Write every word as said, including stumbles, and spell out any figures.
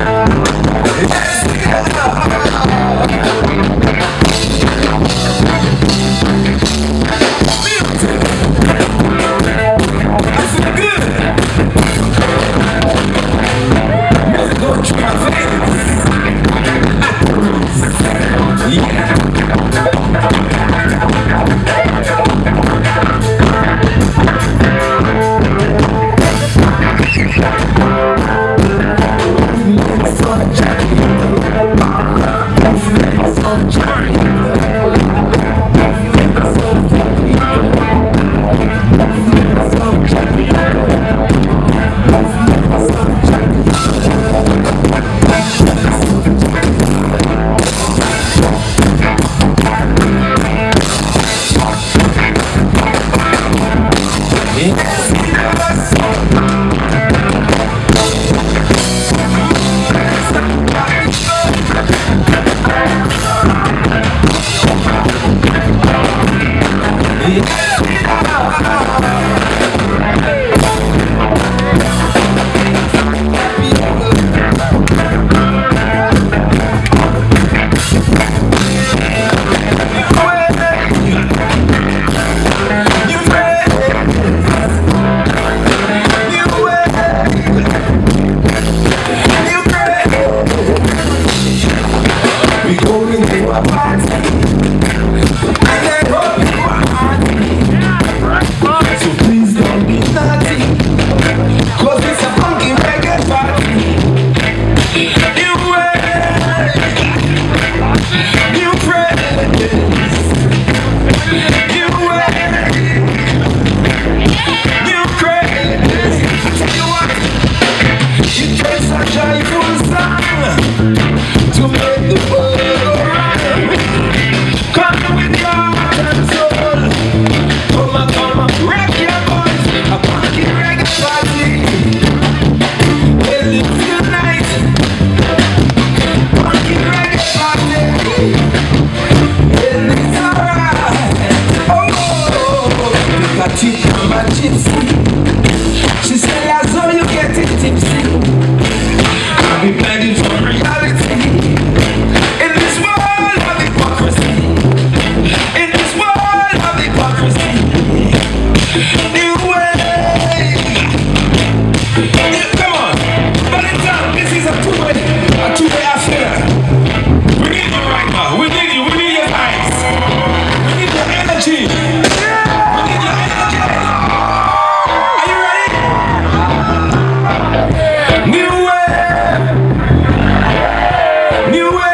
She said, I saw you getting tipsy. I'll be begging for reality. In this world of hypocrisy. In this world of hypocrisy. New way. Come on. But it's done. This is a two-way, a two-way affair. We need you right now. We need you. We need your eyes. We need your energy. We need your energy. Are you ready? New way. New way.